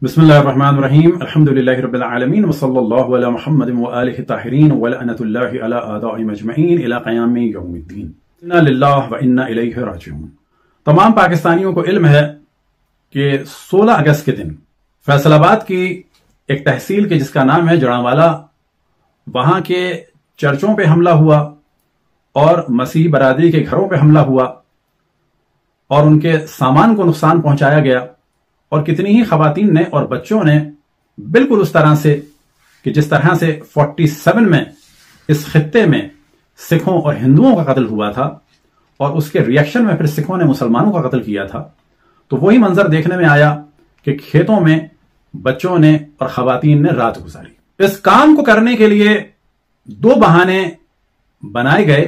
बिस्मिल्लाहिर्रहमानिर्रहीम अल्हम्दुलिल्लाहि रब्बिल आलमीन व सल्लल्लाहु अला मुहम्मदिन व आलिहि ताहिरीन व लअनतुल्लाहि अला आदाइहिम अजमईन इला क़यामि यौमिद्दीन। इन्ना लिल्लाहि व इन्ना इलैहि राजिऊन। तमाम पाकिस्तानियों को इल्म है कि 16 अगस्त के दिन फैसलाबाद की एक तहसील के जिसका नाम है जड़ांवाला, वहां के चर्चों पे हमला हुआ और मसीही बरादरी के घरों पे हमला हुआ और उनके सामान को नुकसान पहुंचाया गया। और कितनी ही खवातीन ने और बच्चों ने बिल्कुल उस तरह से कि जिस तरह से 47 में इस खित्ते में सिखों और हिंदुओं का कत्ल हुआ था और उसके रिएक्शन में फिर सिखों ने मुसलमानों का कत्ल किया था, तो वही मंजर देखने में आया कि खेतों में बच्चों ने और खवातीन ने रात गुजारी। इस काम को करने के लिए दो बहाने बनाए गए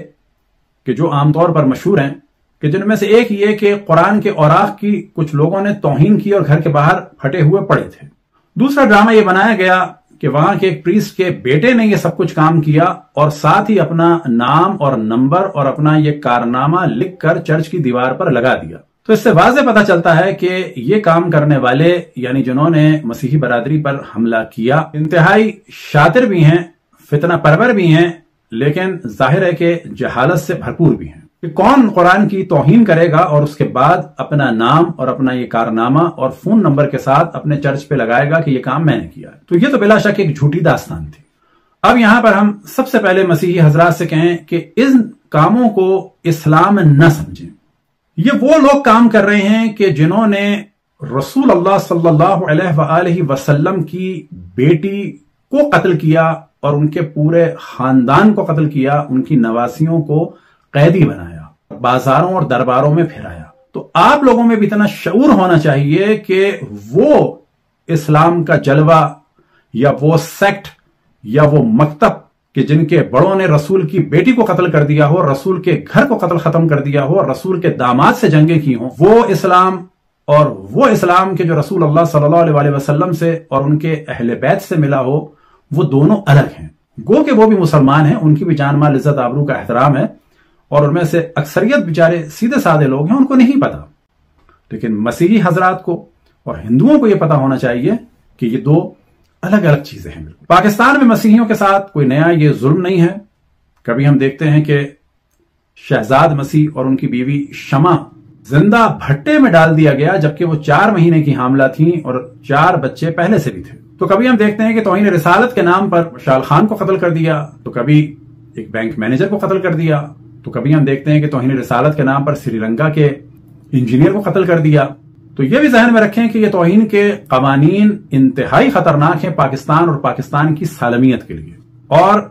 कि जो आमतौर पर मशहूर हैं, कि जिनमें से एक ये कि कुरान के औराख की कुछ लोगों ने तौहीन की और घर के बाहर फटे हुए पड़े थे। दूसरा ड्रामा यह बनाया गया कि वहां के एक प्रीस्ट के बेटे ने यह सब कुछ काम किया और साथ ही अपना नाम और नंबर और अपना यह कारनामा लिखकर चर्च की दीवार पर लगा दिया। तो इससे वाज़ेह पता चलता है कि ये काम करने वाले यानी जिन्होंने मसीही बरादरी पर हमला किया इंतहाई शातिर भी हैं, फितना परवर भी हैं, लेकिन जाहिर है कि जहालत से भरपूर भी हैं। कि कौन कुरान की तौहीन करेगा और उसके बाद अपना नाम और अपना ये कारनामा और फोन नंबर के साथ अपने चर्च पे लगाएगा कि ये काम मैंने किया। तो ये तो बिला शक एक झूठी दास्तान थी। अब यहां पर हम सबसे पहले मसीही हजरात से कहें कि इन कामों को इस्लाम न समझें। ये वो लोग काम कर रहे हैं कि जिन्होंने रसूल अल्लाह सल्लल्लाहु अलैहि वसल्लम की बेटी को कत्ल किया और उनके पूरे खानदान को कत्ल किया, उनकी नवासियों को कैदी बनाया, बाजारों और दरबारों में फिराया। तो आप लोगों में भी इतना शऊर होना चाहिए कि वो इस्लाम का जलवा या वो सेक्ट या वो मकतब कि जिनके बड़ों ने रसूल की बेटी को कत्ल कर दिया हो, रसूल के घर को कत्ल खत्म कर दिया हो, रसूल के दामाद से जंगें की हो, वो इस्लाम और वो इस्लाम के जो रसूल अल्लाह सल्लल्लाहु अलैहि वसल्लम से और उनके अहले बैत से मिला हो, वो दोनों अलग हैं। गो के वो भी मुसलमान हैं, उनकी भी जान माल इज्जत आबरू का एहतराम है और उनमें से अक्सरियत बेचारे सीधे साधे लोग हैं, उनको नहीं पता। लेकिन मसीही हजरात को और हिंदुओं को यह पता होना चाहिए कि ये दो अलग अलग चीजें हैं। पाकिस्तान में मसीहियों के साथ कोई नया ये जुल्म नहीं है। कभी हम देखते हैं कि शहजाद मसीह और उनकी बीवी शमा जिंदा भट्टे में डाल दिया गया जबकि वो 4 महीने की हामला थी और 4 बच्चे पहले से भी थे। तो कभी हम देखते हैं कि तौहीन रिसालत के नाम पर शाल खान को कत्ल कर दिया, तो कभी एक बैंक मैनेजर को कत्ल कर दिया, तो कभी हम देखते हैं कि तौहीन रिसालत के नाम पर श्रीलंका के इंजीनियर को कत्ल कर दिया। तो यह भी जहन में रखें कि यह तौहीन के कवानीन इंतहाई खतरनाक हैं पाकिस्तान और पाकिस्तान की सालमियत के लिए, और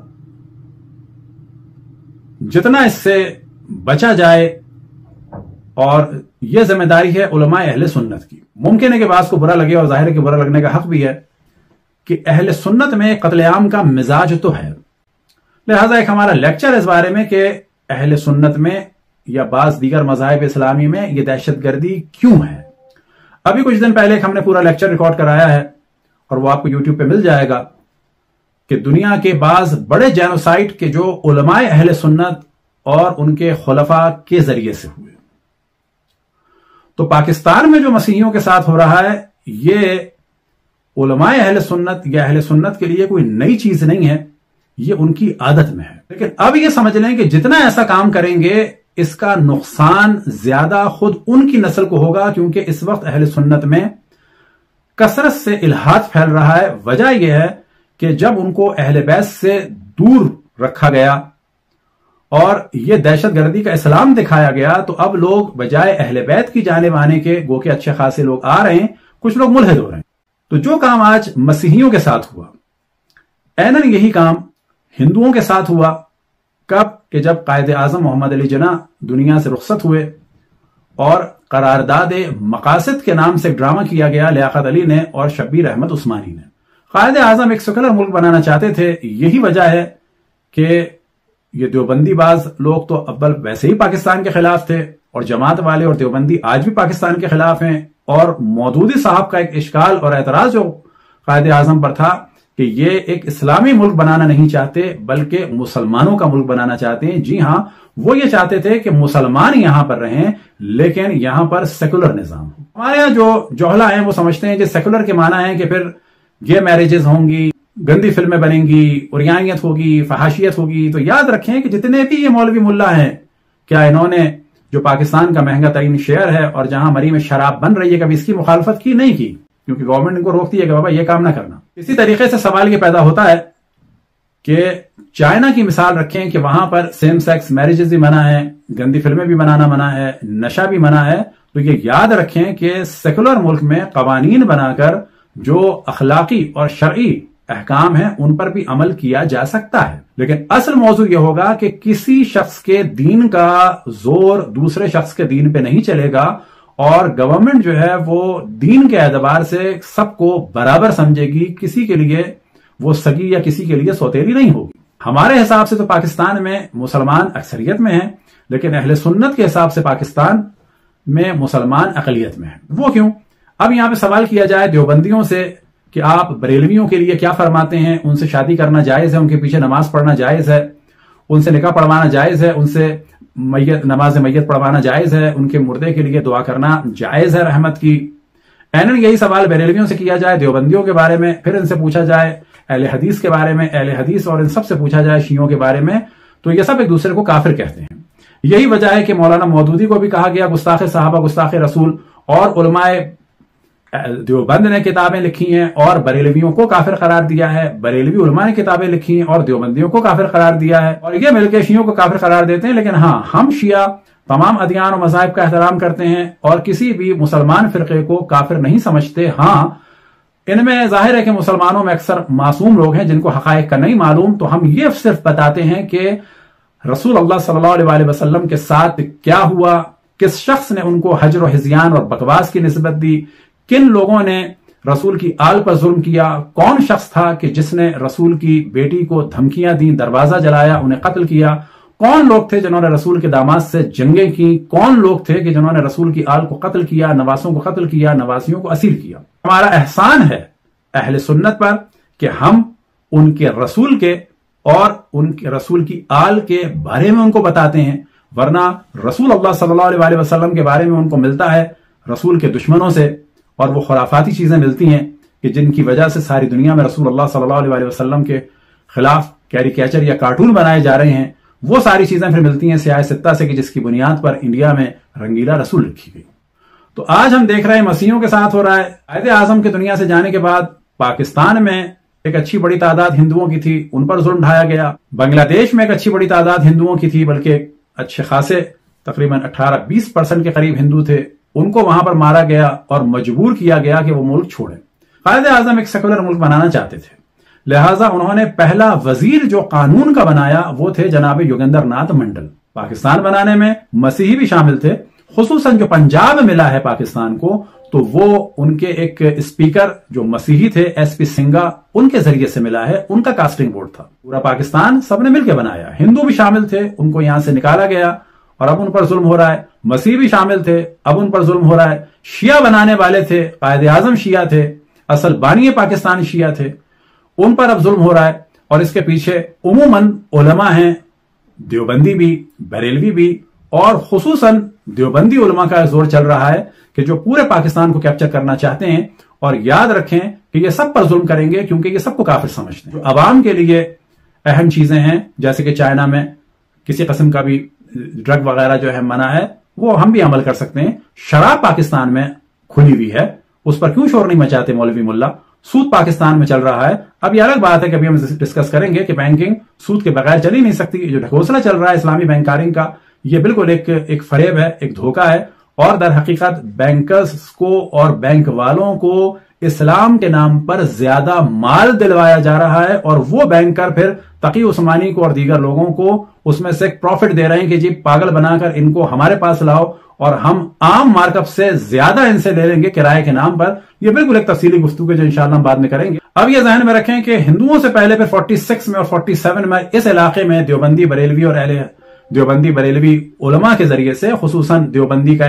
जितना इससे बचा जाए, और यह जिम्मेदारी है उलमाए अहले सुन्नत की। मुमकिन है कि बात को बुरा लगे और जाहिर है कि बुरा लगने का हक भी है कि अहले सुन्नत में कत्लेआम का मिजाज तो है। लिहाजा एक हमारा लेक्चर इस बारे में कि अहले सुन्नत में या बाज दीगर मज़ाहिब इस्लामी में यह दहशतगर्दी क्यों है। अभी कुछ दिन पहले हमने पूरा लेक्चर रिकॉर्ड कराया है और वो आपको यूट्यूब पे मिल जाएगा कि दुनिया के बाज बड़े जेनोसाइड के जो उलमाए अहले सुन्नत और उनके खुलफा के जरिए से हुए। तो पाकिस्तान में जो मसीहियों के साथ हो रहा है, ये उलमाए अहले सुन्नत या अहले सुन्नत के लिए कोई नई चीज नहीं है, ये उनकी आदत में है। लेकिन अब ये समझ लें कि जितना ऐसा काम करेंगे इसका नुकसान ज्यादा खुद उनकी नस्ल को होगा, क्योंकि इस वक्त अहले सुन्नत में कसरत से इल्हाद फैल रहा है। वजह यह है कि जब उनको अहले बैत से दूर रखा गया और यह दहशतगर्दी का इस्लाम दिखाया गया, तो अब लोग बजाय अहले बैत की जानिब आने के, गो के अच्छे खासे लोग आ रहे हैं, कुछ लोग मुल्हिद हो रहे हैं। तो जो काम आज मसीहियों के साथ हुआ, ऐनन यही काम हिंदुओं के साथ हुआ। कब कि जब कायद आजम मोहम्मद अली जिन्ना दुनिया से रुखसत हुए और करारदाद मकासद के नाम से ड्रामा किया गया लियाकत अली ने और शब्बीर अहमद उस्मानी ने। कायद आजम एक सेकुलर मुल्क बनाना चाहते थे। यही वजह है कि ये देवबंदी बाज लोग तो अव्वल वैसे ही पाकिस्तान के खिलाफ थे और जमात वाले और देवबंदी आज भी पाकिस्तान के खिलाफ हैं। और मौदूदी साहब का एक इश्काल और एतराज जो कायद आजम पर था کہ یہ ایک اسلامی ملک بنانا نہیں چاہتے بلکہ مسلمانوں کا ملک بنانا چاہتے ہیں۔ جی ہاں، وہ یہ چاہتے تھے کہ مسلمان یہاں پر رہیں لیکن یہاں پر سیکولر نظام ہو۔ ہمارے یہاں جو جوہلا ہیں وہ سمجھتے ہیں کہ سیکولر کے معنی ہے کہ پھر گے میرجز ہوں گی، گندی فلمیں بنیں گی، عریانیت ہوگی، فحاشیت ہوگی۔ تو یاد رکھیں کہ جتنے بھی یہ مولوی ملا ہیں، کیا انہوں نے جو پاکستان کا مہنگا ترین شہر ہے اور جہاں مری میں شراب بن رہی ہے کبھی اس کی مخالفت کی؟ نہیں کی، کیونکہ گورنمنٹ ان کو روکتی ہے کہ بابا یہ کام نہ کرنا۔ اسی طریقے سے سوال یہ پیدا ہوتا ہے کہ چائنا کی مثال رکھیں کہ وہاں پر سیم سیکس میرجز بھی منع ہے، گندی فلمیں بھی بنانا منع ہے، نشہ بھی منع ہے۔ تو یہ یاد رکھیں کہ سیکولر ملک میں قوانین بنا کر جو اخلاقی اور شرعی احکام ہیں ان پر بھی عمل کیا جا سکتا ہے، لیکن اصل موضوع یہ ہوگا کہ کسی شخص کے دین کا زور دوسرے شخص کے دین پہ نہیں چلے گا، اور گورنمنٹ جو ہے وہ دین کے اعتبار سے سب کو برابر سمجھے گی، کسی کے لیے وہ سگی یا کسی کے لیے سوتیلی نہیں ہوگی۔ ہمارے حساب سے تو پاکستان میں مسلمان اکثریت میں ہیں، لیکن اہل سنت کے حساب سے پاکستان میں مسلمان اقلیت میں ہیں۔ وہ کیوں؟ اب یہاں پہ سوال کیا جائے دیوبندیوں سے کہ آپ بریلویوں کے لیے کیا فرماتے ہیں؟ ان سے شادی کرنا جائز ہے، ان کے پیچھے نماز پڑھنا جائز ہے، ان سے نکاح پڑھوانا جائز ہے، ان سے نماز میت پڑھوانا جائز ہے، ان کے مردے کے لیے دعا کرنا جائز ہے رحمت کی۔ اینن یہی سوال بریلویوں سے کیا جائے دیوبندیوں کے بارے میں، پھر ان سے پوچھا جائے اہل حدیث کے بارے میں، اہل حدیث اور ان سب سے پوچھا جائے شیعوں کے بارے میں، تو یہ سب ایک دوسرے کو کافر کہتے ہیں۔ یہی وجہ ہے کہ مولانا مودودی کو بھی کہا گیا گستاخ صحابہ گستاخ رسول، اور علماء دیوبند نے کتابیں لکھی ہیں اور بریلویوں کو کافر قرار دیا ہے، بریلوی علماء نے کتابیں لکھی ہیں اور دیوبندیوں کو کافر قرار دیا ہے، اور یہ مل کے شیعوں کو کافر قرار دیتے ہیں۔ لیکن ہاں، ہم شیعہ تمام ادیان و مذاہب کا احترام کرتے ہیں اور کسی بھی مسلمان فرقے کو کافر نہیں سمجھتے۔ ہاں، ان میں ظاہر ہے کہ مسلمانوں میں اکثر معصوم لوگ ہیں جن کو حقائق کا نہیں معلوم، تو ہم یہ صرف بتاتے ہیں کہ رسول اللہ صلی اللہ علیہ وسلم کے ساتھ کیا ہوا، کس شخص نے ان کو ہجر و ہذیان اور بکواس کی نسبت دی، کن لوگوں نے رسول کی آل پر ظلم کیا، کون شخص تھا کہ جس نے رسول کی بیٹی کو دھمکیاں دیں، دروازہ جلایا، انہیں قتل کیا، کون لوگ تھے جنہوں نے رسول کے داماد سے جنگیں کی، کون لوگ تھے کہ جنہوں نے رسول کی آل کو قتل کیا، نواسوں کو قتل کیا، نواسیوں کو اسیر کیا۔ ہمارا احسان ہے اہل سنت پر کہ ہم ان کے رسول کے اور ان کے رسول کی آل کے بارے میں ان کو بتاتے ہیں، ورنہ رسول اللہ صلی اللہ علیہ وسلم کے بارے میں ان کو ملتا ہے رسول کے دشمنوں سے، اور وہ خرافاتی چیزیں ملتی ہیں کہ جن کی وجہ سے ساری دنیا میں رسول اللہ صلی اللہ علیہ وسلم کے خلاف کیریکیچر یا کارٹون بنائے جا رہے ہیں۔ وہ ساری چیزیں پھر ملتی ہیں سیاہ ستہ سے کہ جس کی بنیاد پر انڈیا میں رنگیلا رسول لکھی گئی۔ تو آج ہم دیکھ رہے ہیں مسیحیوں کے ساتھ ہو رہا ہے۔ قائد اعظم کے دنیا سے جانے کے بعد پاکستان میں ایک اچھی بڑی تعداد ہندوؤں کی تھی، ان پر ظلم ڈھایا گیا۔ بنگلہ دیش میں ایک اچھی بڑی تعداد ہندوؤں کی تھی، بلکہ اچھے خاصے تقریباً 18-20% کے قریب ہندو تھے، ان کو وہاں پر مارا گیا اور مجبور کیا گیا کہ وہ ملک چھوڑیں۔ قائد اعظم ایک سیکولر ملک بنانا چاہتے تھے، لہٰذا انہوں نے پہلا وزیر جو قانون کا بنایا وہ تھے جناب یوگندر ناتھ منڈل۔ پاکستان بنانے میں مسیحی بھی شامل تھے، خصوصاً جو پنجاب ملا ہے پاکستان کو، تو وہ ان کے ایک اسپیکر جو مسیحی تھے ایس پی سنگا، ان کے ذریعے سے ملا ہے، ان کا کاسٹنگ بورڈ تھا۔ پورا پاکستان سب نے مل کے بنایا، ہندو بھی شامل تھے، ان کو یہاں سے نکالا گیا اور اب ان پر ظلم ہو رہا ہے۔ مسیح بھی شامل تھے، اب ان پر ظلم ہو رہا ہے۔ شیعہ بنانے والے تھے، قائد اعظم شیعہ تھے، اصل بانی پاکستان شیعہ تھے، ان پر اب ظلم ہو رہا ہے، اور اس کے پیچھے عموماً علماء ہیں، دیوبندی بھی، بریلوی بھی، اور خصوصاً دیوبندی علماء کا زور چل رہا ہے کہ جو پورے پاکستان کو کیپچر کرنا چاہتے ہیں، اور یاد رکھیں کہ یہ سب پر ظلم کریں گے کیونکہ یہ سب کو کافر سمجھتے ہیں۔ جو عوام کے لیے اہم چیزیں ہیں، جیسے کہ چائنا میں کسی قسم کا بھی ڈرگ وغیرہ جو ہے منع ہے، وہ ہم بھی عمل کر سکتے ہیں۔ شراب پاکستان میں کھلی ہوئی ہے، اس پر کیوں شور نہیں مچاتے مولوی ملا؟ سود پاکستان میں چل رہا ہے۔ اب یہ الگ بات ہے کہ ابھی ہم ڈسکس کریں گے کہ بینکنگ سود کے بغیر چل ہی نہیں سکتی۔ جو ڈھکوسلا چل رہا ہے اسلامی بینکارنگ کا، یہ بالکل ایک فریب ہے، ایک دھوکہ ہے، اور در حقیقت بینکرز کو اور بینک والوں کو اسلام کے نام پر زیادہ مال دلوایا جا رہا ہے، اور وہ بینکر پھر تقی عثمانی کو اور دیگر لوگوں کو اس میں سے پروفٹ دے رہے ہیں کہ جی پاگل بنا کر ان کو ہمارے پاس لاؤ اور ہم عام مارک اپ سے زیادہ ان سے لے لیں گے کرائے کے نام پر۔ یہ بالکل ایک تفصیلی گفتگو ہے جو انشاءاللہ ہم بعد میں کریں گے۔ اب یہ ذہن میں رکھیں کہ ہندوؤں سے پہلے پھر 46 میں اور 47 میں اس علاقے میں دیوبندی بریلوی اور اہل دیوبندی بریلوی علماء کے ذریعے سے، خصوصاً دیوبندی کا ایک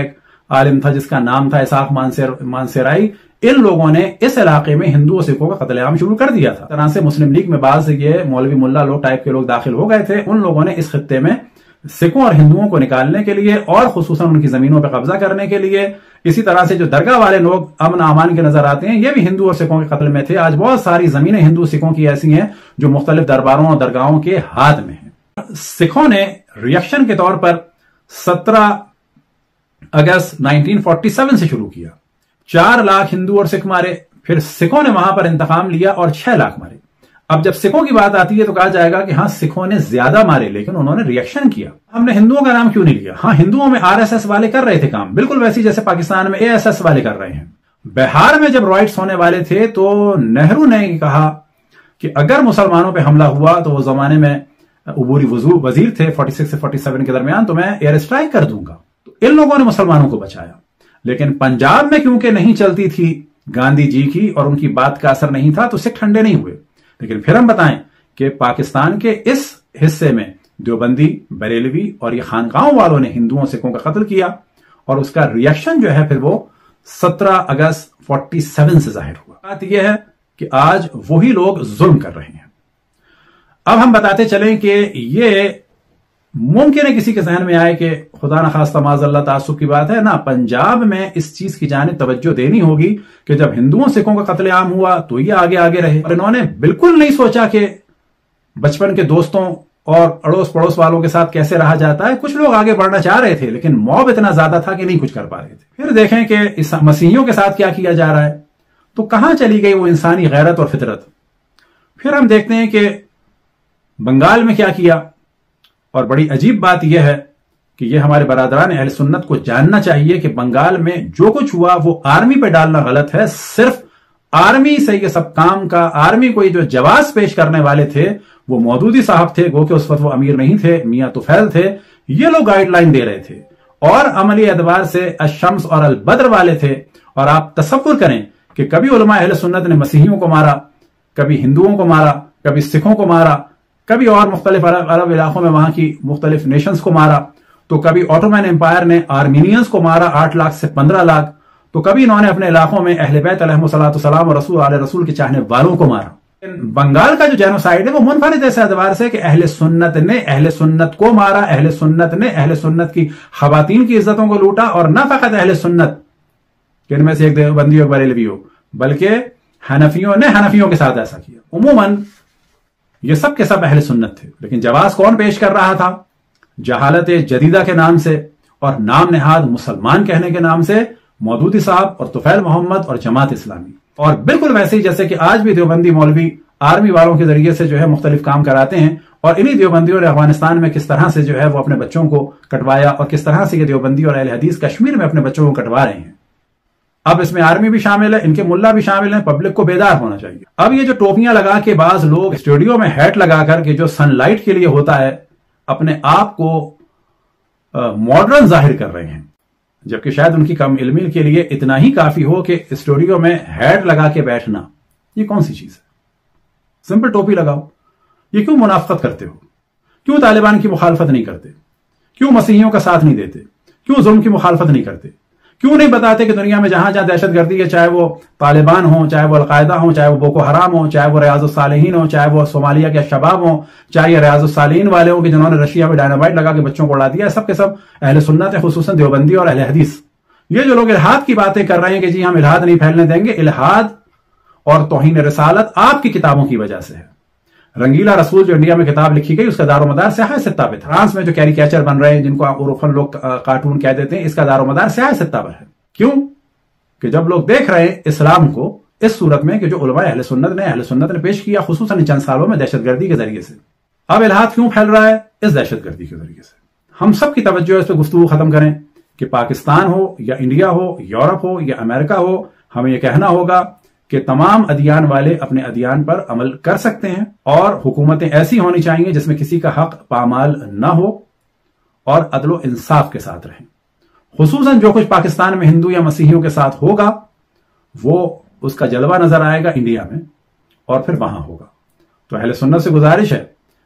عالم تھا جس کا نام تھا اسحاق مانسیرائی. ان لوگوں نے اس علاقے میں ہندو اور سکھوں کا قتل عام شروع کر دیا تھا. طرح سے مسلم لیگ میں بعض یہ مولوی ملا لوگ ٹائپ کے لوگ داخل ہو گئے تھے. ان لوگوں نے اس خطے میں سکھوں اور ہندوؤں کو نکالنے کے لیے اور خصوصاً ان کی زمینوں پہ قبضہ کرنے کے لیے، اسی طرح سے جو درگاہ والے لوگ امن امان کے نظر آتے ہیں، یہ بھی ہندو اور سکھوں کے قتل میں تھے. آج بہت ساری زمینیں ہندو سکھوں کی ایسی ہیں جو مختلف درباروں اور درگاہوں کے ہاتھ میں ہیں. سکھوں نے ریئیکشن کے طور پر 17 اگست 1947 سے شروع کیا. 4 لاکھ ہندو اور سکھ مارے. پھر سکھوں نے وہاں پر انتقام لیا اور 6 لاکھ مارے. اب جب سکھوں کی بات آتی ہے تو کہا جائے گا کہ ہاں سکھوں نے زیادہ مارے، لیکن انہوں نے ریئیکشن کیا. ہم نے ہندوؤں کا نام کیوں نہیں لیا؟ ہاں ہندوؤں میں RSS والے کر رہے تھے کام، بالکل ویسی جیسے پاکستان میں ASS والے کر رہے ہیں. بہار میں جب رائٹس ہونے والے تھے تو نہرو نے کہا کہ اگر مسلمانوں پہ حملہ ہوا تو وہ زمانے میں عبوری وزیر تھے 46 سے 47 کے درمیان، تو میں ایئر اسٹرائک کر دوں گا. تو ان لوگوں نے مسلمانوں کو بچایا. لیکن پنجاب میں کیونکہ نہیں چلتی تھی گاندھی جی کی اور ان کی بات کا اثر نہیں تھا تو سکھ ٹھنڈے نہیں ہوئے. لیکن پھر ہم بتائیں کہ پاکستان کے اس حصے میں دیوبندی، بریلوی اور یہ خانقاہوں والوں نے ہندوؤں سکھوں کا قتل کیا، اور اس کا ریئیکشن جو ہے پھر وہ 17 اگست 47 سے ظاہر ہوا. بات یہ ہے کہ آج وہی لوگ ظلم کر رہے ہیں. اب ہم بتاتے چلیں کہ یہ ممکن ہے کسی کے ذہن میں آئے کہ خدا نخواستہ معاذ اللہ تعصب کی بات ہے نا، پنجاب میں اس چیز کی جانب توجہ دینی ہوگی کہ جب ہندوؤں سکھوں کا قتل عام ہوا تو یہ آگے رہے، اور انہوں نے بالکل نہیں سوچا کہ بچپن کے دوستوں اور اڑوس پڑوس والوں کے ساتھ کیسے رہا جاتا ہے. کچھ لوگ آگے بڑھنا چاہ رہے تھے لیکن موب اتنا زیادہ تھا کہ نہیں کچھ کر پا رہے تھے. پھر دیکھیں کہ اس مسیحیوں کے ساتھ کیا جا رہا ہے، تو کہاں چلی گئی وہ انسانی غیرت اور فطرت. پھر ہم دیکھتے ہیں کہ بنگال میں کیا، اور بڑی عجیب بات یہ ہے کہ یہ ہمارے برادران اہل سنت کو جاننا چاہیے کہ بنگال میں جو کچھ ہوا وہ آرمی پہ ڈالنا غلط ہے. صرف آرمی سے یہ سب کام کا، آرمی کو جو جواز پیش کرنے والے تھے وہ مودودی صاحب تھے، گو کہ اس وقت وہ امیر نہیں تھے، میاں طفیل تھے. یہ لوگ گائیڈ لائن دے رہے تھے، اور عملی اعتبار سے الشمس اور البدر والے تھے. اور آپ تصور کریں کہ کبھی علماء اہل سنت نے مسیحیوں کو مارا، کبھی ہندوؤں کو مارا، کبھی سکھوں کو مارا، کبھی اور مختلف عرب علاقوں میں وہاں کی مختلف نیشنز کو مارا، تو کبھی آٹومین امپائر نے آرمینینز کو مارا 8 لاکھ سے 15 لاکھ، تو کبھی انہوں نے اپنے علاقوں میں اہل بیت علیہم السلام اور رسول کے چاہنے والوں کو مارا. بنگال کا جو جینوسائیڈ ہے وہ منفرد ایسے اعتبار سے کہ اہل سنت نے اہل سنت کو مارا، اہل سنت نے اہل سنت کی خواتین کی عزتوں کو لوٹا، اور نہ فقط اہل سنت کہ ان میں سے ایک دیوبندی اور بریلوی ہو، بلکہ حنفیوں نے حنفیوں کے ساتھ ایسا کیا. عموماً یہ سب کے سب اہل سنت تھے، لیکن جواز کون پیش کر رہا تھا؟ جہالت جدیدہ کے نام سے اور نام نہاد مسلمان کہنے کے نام سے مودودی صاحب اور طفیل محمد اور جماعت اسلامی. اور بالکل ویسے ہی جیسے کہ آج بھی دیوبندی مولوی آرمی والوں کے ذریعے سے جو ہے مختلف کام کراتے ہیں، اور انہی دیوبندیوں نے افغانستان میں کس طرح سے جو ہے وہ اپنے بچوں کو کٹوایا، اور کس طرح سے یہ دیوبندی اور اہل حدیث کشمیر میں اپنے بچوں کو کٹوا رہے ہیں. اب اس میں آرمی بھی شامل ہے، ان کے ملا بھی شامل ہیں. پبلک کو بیدار ہونا چاہیے. اب یہ جو ٹوپیاں لگا کے بعض لوگ اسٹوڈیو میں ہیٹ لگا کر کے جو سن لائٹ کے لیے ہوتا ہے اپنے آپ کو ماڈرن ظاہر کر رہے ہیں، جبکہ شاید ان کی کم علمی کے لیے اتنا ہی کافی ہو کہ اسٹوڈیو میں ہیٹ لگا کے بیٹھنا یہ کون سی چیز ہے؟ سمپل ٹوپی لگاؤ. یہ کیوں منافقت کرتے ہو؟ کیوں طالبان کی مخالفت نہیں کرتے؟ کیوں مسیحیوں کا ساتھ نہیں دیتے؟ کیوں ظلم کی مخالفت نہیں کرتے؟ کیوں نہیں بتاتے کہ دنیا میں جہاں جہاں دہشت گردی ہے، چاہے وہ طالبان ہوں، چاہے وہ القاعدہ ہوں، چاہے وہ بوکو حرام ہوں، چاہے وہ ریاض الصالحین ہوں، چاہے وہ صومالیہ کے شباب ہوں، چاہے یہ ریاض الصالحین والے ہوں کہ جنہوں نے رشیا میں ڈائنامائٹ لگا کے بچوں کو اڑا دیا، سب کے سب اہل سنت ہیں، خصوصاً دیوبندی اور اہل حدیث. یہ جو لوگ الحاد کی باتیں کر رہے ہیں کہ جی ہم الحاد نہیں پھیلنے دیں گے، الحاد اور توہین رسالت آپ کی کتابوں کی وجہ سے ہے. رنگیلا رسول جو انڈیا میں کتاب لکھی گئی اس کا دار و مدار سیاہ ستہ پہ تھا. فرانس میں جو کیریکیچر بن رہے ہیں جن کو عرفاً لوگ کارٹون کہہ دیتے ہیں، اس کا دار و مدار سیاہ ستہ پر ہے. کیوں کہ جب لوگ دیکھ رہے ہیں اسلام کو اس صورت میں کہ جو علماء اہل سنت نے پیش کیا، خصوصاً چند سالوں میں دہشت گردی کے ذریعے سے. اب الحاد کیوں پھیل رہا ہے؟ اس دہشت گردی کے ذریعے سے. ہم سب کی توجہ اس پہ گفتگو ختم کریں کہ پاکستان ہو یا انڈیا ہو، یورپ ہو یا امریکہ ہو، ہمیں یہ کہنا ہوگا کہ تمام ادیان والے اپنے ادیان پر عمل کر سکتے ہیں، اور حکومتیں ایسی ہونی چاہیے جس میں کسی کا حق پامال نہ ہو اور عدل و انصاف کے ساتھ رہیں. خصوصاً جو کچھ پاکستان میں ہندو یا مسیحیوں کے ساتھ ہوگا وہ اس کا جلوہ نظر آئے گا انڈیا میں، اور پھر وہاں ہوگا. تو اہل سنت سے گزارش ہے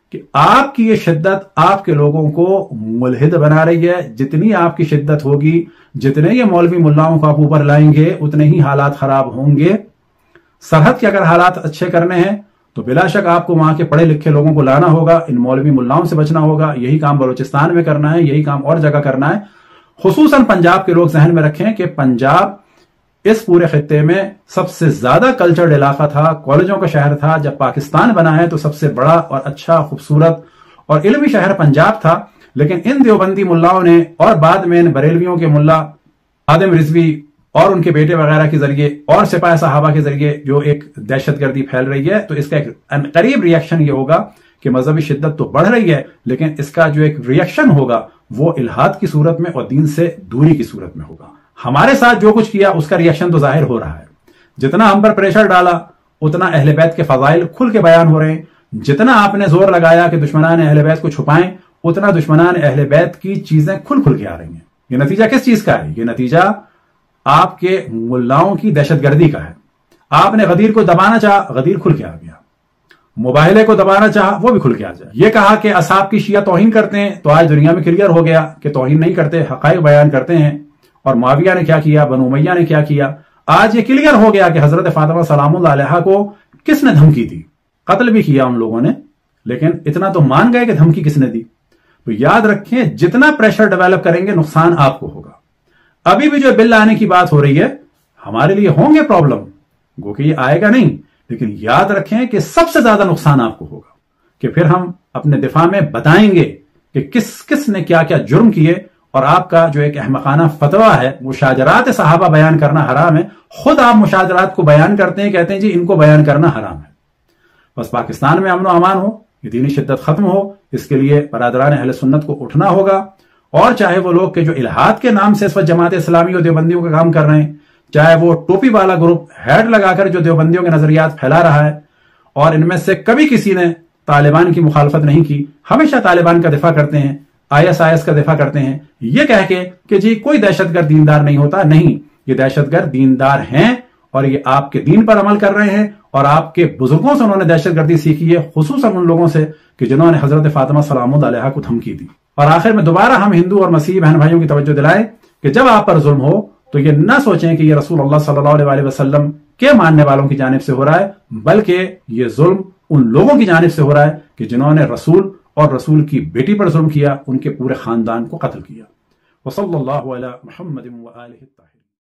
کہ آپ کی یہ شدت آپ کے لوگوں کو ملحد بنا رہی ہے. جتنی آپ کی شدت ہوگی، جتنے یہ مولوی ملاؤں کو آپ اوپر لائیں گے، اتنے ہی حالات خراب ہوں گے. سرحد کے اگر حالات اچھے کرنے ہیں تو بلا شک آپ کو وہاں کے پڑھے لکھے لوگوں کو لانا ہوگا، ان مولوی ملاؤں سے بچنا ہوگا. یہی کام بلوچستان میں کرنا ہے، یہی کام اور جگہ کرنا ہے. خصوصاً پنجاب کے لوگ ذہن میں رکھیں کہ پنجاب اس پورے خطے میں سب سے زیادہ کلچرڈ علاقہ تھا، کالجوں کا شہر تھا. جب پاکستان بنا ہے تو سب سے بڑا اور اچھا، خوبصورت اور علمی شہر پنجاب تھا. لیکن ان دیوبندی ملاؤں نے اور بعد میں ان بریلویوں کے ملا آدم رضوی اور ان کے بیٹے وغیرہ کے ذریعے اور سپاہ صحابہ کے ذریعے جو ایک دہشت گردی پھیل رہی ہے، تو اس کا ایک قریب ریئیکشن یہ ہوگا کہ مذہبی شدت تو بڑھ رہی ہے، لیکن اس کا جو ایک ریئیکشن ہوگا وہ الحاد کی صورت میں اور دین سے دوری کی صورت میں ہوگا. ہمارے ساتھ جو کچھ کیا اس کا ریئیکشن تو ظاہر ہو رہا ہے. جتنا ہم پر پریشر ڈالا اتنا اہل بیت کے فضائل کھل کے بیان ہو رہے ہیں. جتنا آپ نے زور لگایا کہ دشمنان اہل بیت کو چھپائیں، اتنا دشمنان اہل بیت کی چیزیں کھل کھل کے آ رہی ہیں. یہ نتیجہ کس چیز کا ہے؟ یہ نتیجہ آپ کے ملاؤں کی دہشت گردی کا ہے. آپ نے غدیر کو دبانا چاہا، غدیر کھل کے آ گیا. مباہلے کو دبانا چاہا، وہ بھی کھل کے آ جائے. یہ کہا کہ اصحاب کی شیعہ توہین کرتے ہیں، تو آج دنیا میں کلیئر ہو گیا کہ توہین نہیں کرتے، حقائق بیان کرتے ہیں. اور معاویہ نے کیا کیا، بنو امیہ نے کیا کیا. آج یہ کلیئر ہو گیا کہ حضرت فاطمہ سلام اللہ علیہا کو کس نے دھمکی دی. قتل بھی کیا ان لوگوں نے، لیکن اتنا تو مان گئے کہ دھمکی کس نے دی. تو یاد رکھیں، جتنا پریشر ڈیولپ کریں گے نقصان آپ کو ہوگا. ابھی بھی جو بل آنے کی بات ہو رہی ہے، ہمارے لیے ہوں گے پرابلم، گو کہ یہ آئے گا نہیں، لیکن یاد رکھیں کہ سب سے زیادہ نقصان آپ کو ہوگا. کہ پھر ہم اپنے دفاع میں بتائیں گے کہ کس کس نے کیا کیا جرم کیے. اور آپ کا جو ایک احمقانہ فتویٰ ہے، مشاجرات صحابہ بیان کرنا حرام ہے. خود آپ مشاجرات کو بیان کرتے ہیں، کہتے ہیں جی ان کو بیان کرنا حرام ہے. بس پاکستان میں امن و امان ہو، یہ دینی شدت ختم ہو، اس کے لیے برادران اہل سنت کو اٹھنا ہوگا. اور چاہے وہ لوگ کہ جو الحاد کے نام سے اس وقت جماعت اسلامی اور دیوبندیوں کا کام کر رہے ہیں، چاہے وہ ٹوپی والا گروپ ہیڈ لگا کر جو دیوبندیوں کے نظریات پھیلا رہا ہے، اور ان میں سے کبھی کسی نے طالبان کی مخالفت نہیں کی، ہمیشہ طالبان کا دفاع کرتے ہیں، ISIS کا دفاع کرتے ہیں، یہ کہہ کے کہ جی کوئی دہشت گرد دیندار نہیں ہوتا. نہیں، یہ دہشت گرد دیندار ہیں، اور یہ آپ کے دین پر عمل کر رہے ہیں. اور آپ کے بزرگوں سے انہوں نے دہشت گردی سیکھی ہے، خصوصاً ان لوگوں سے کہ جنہوں نے حضرت فاطمہ سلام اللہ علیہا کو دھمکی دی. اور آخر میں دوبارہ ہم ہندو اور مسیحی بہن بھائیوں کی توجہ دلائیں کہ جب آپ پر ظلم ہو تو یہ نہ سوچیں کہ یہ رسول اللہ صلی اللہ علیہ وسلم کے ماننے والوں کی جانب سے ہو رہا ہے، بلکہ یہ ظلم ان لوگوں کی جانب سے ہو رہا ہے کہ جنہوں نے رسول اور رسول کی بیٹی پر ظلم کیا، ان کے پورے خاندان کو قتل کیا. وصلی اللہ علی محمد وآلہ الطاہرین.